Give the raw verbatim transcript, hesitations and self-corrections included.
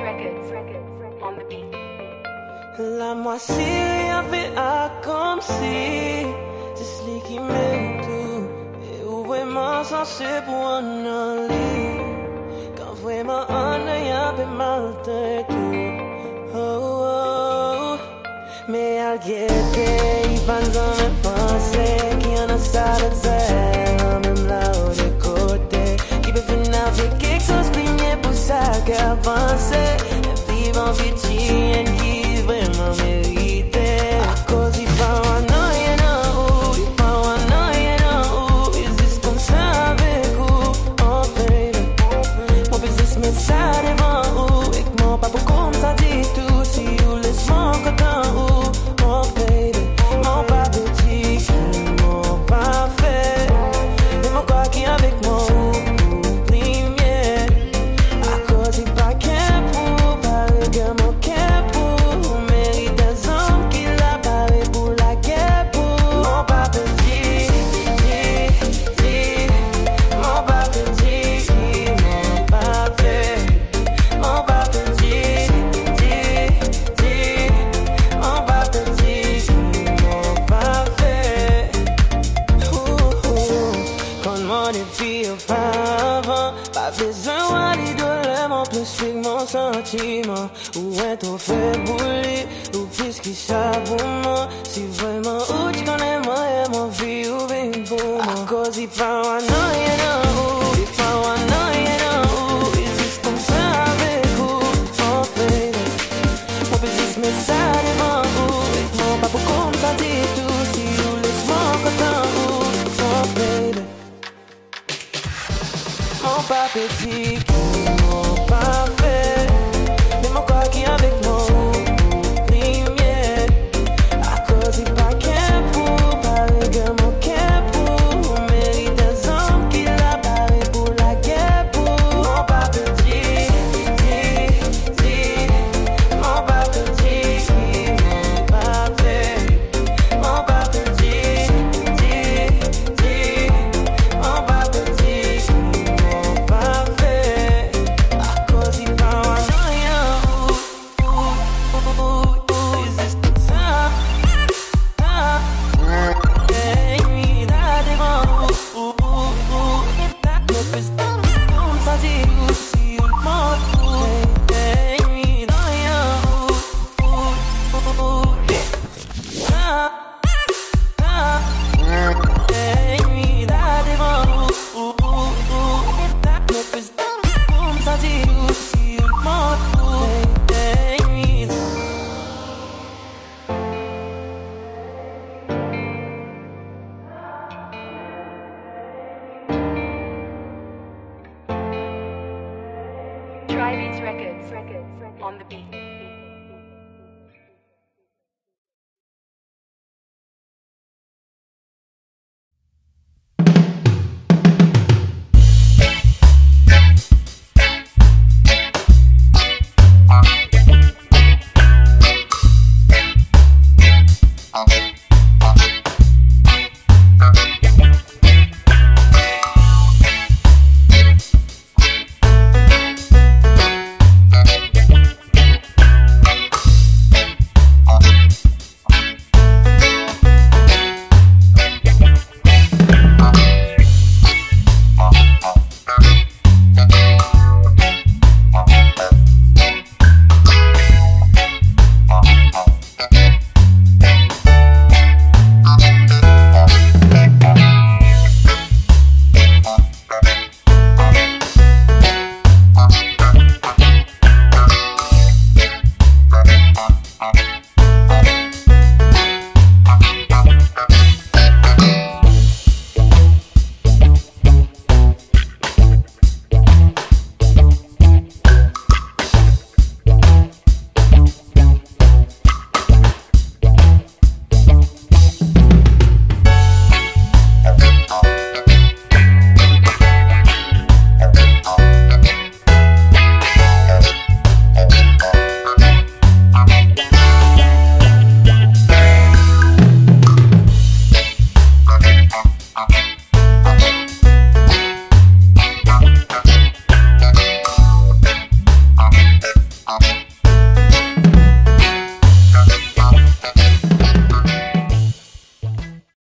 Records on the beat. La moitié avait à comme si c'est celui qui m'aime tout. Et où vraiment censé pour un aller. Quand vraiment un œil avait mal de tout. Oh, oh. Mais à guetter, il va dans mes pensées. Qui en a ça de faire, même là où de côté. Qui peut finir avec quelque chose, plié pour ça qu'avancer. Et vivre en pitié, qui vraiment mérité. À cause il paranoïa, non, il paranoïa, non. Is this comme ça avec vous? Oh baby, mon business met ça devant vous. Et que mon papa comme ça dit tout. Si vous laisse mon coton ou oh baby, mon papa dit que mon pas fait. Et mon quoi qui avec moi ou premier. À cause il pas qu'un pour parler que mon qu'un pour mérite des hommes qui l'a parlé pour la guerre pour mon papa dit, dit, dit. Mon papa dit qu'il m'en pas fait. Mon papa dit, dit, dit. Mon papa dit qu'il m'en pas fait. Ouh, ouh. Quand mon défi auparavant, pas besoin d'idoler mon plus que mon sentiment. Ou est ton fait bouler, ou plus qu'il pour moi. Si vraiment où tu connais moi et mon vie ou bien pour moi. À cause il paranoïa, non, il paranoïa, non. Is this comme ça avec vous? Oh baby, mon business met ça devant vous. Et mon papa comme ça dit tout. Si vous laisse mon coton ou oh baby, mon papa dit qu'ils m'ont pas fait. Mais mon quoi qui avec moi ou premier. À cause il pas qu'un pour parler que mon qu'un pour mérite des hommes qui l'a parlé pour la guerre pour mon papa dit, dit, dit. Mon papa dit qu'ils m'ont pas fait. Mon papa dit, dit, dit. Mon papa dit qu'ils m'ont pas fait. À cause il paranoïa, ouh, ouh, ouh, ouh. Is this the time? Ah, hey, me that devant, ouh, ouh, ouh. That look is comme ça dit, ouh, si you m'en ouh. Hey, me that yeah, ouh, ouh, ouh, yeah. Ah, ah, hey, me that devant, ouh, ouh, ouh. That look is comme ça dit, ouh, si you m'en ouh. Hey, me Try Beats Records on the beat.